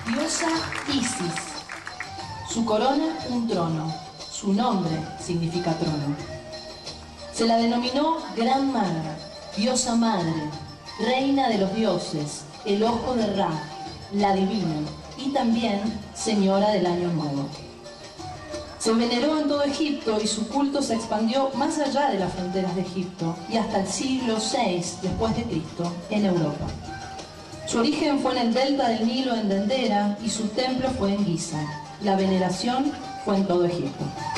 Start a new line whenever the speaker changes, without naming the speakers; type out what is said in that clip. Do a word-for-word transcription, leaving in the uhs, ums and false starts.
Diosa Isis. Su corona, un trono. Su nombre significa trono. Se la denominó Gran Madre, Diosa Madre, Reina de los Dioses, el Ojo de Ra, la Divina, y también Señora del Año Nuevo. Se veneró en todo Egipto y su culto se expandió más allá de las fronteras de Egipto y hasta el siglo seis después de Cristo en Europa. Su origen fue en el delta del Nilo en Dendera y su templo fue en Giza. La veneración fue en todo Egipto.